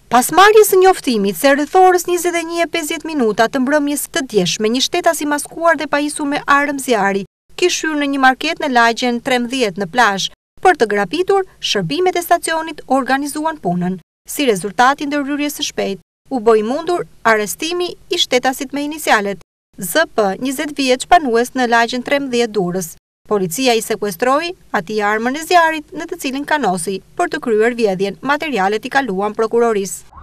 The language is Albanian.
Pas marrjes së njoftimit se rreth orës 21:50 të mbrëmjes të djeshme, një shtetas i maskuar dhe pajisur me armë zjarri kishte hyrë në një market në lagjen 13 në plazh. Për të grapitur, shërbimet e stacionit organizuan punën. Si rezultati i ndërhyrjes së shpejtë, u bë i mundur arrestimi i shtetasit me inicialet ZP, 20 vjeç, banues në lagjen 13 Durrës. Policia i sekuestroi atij armën e zjarrit në të cilin kanosi për të kryer vjedhjen. Materialet i kaluan prokurorisë.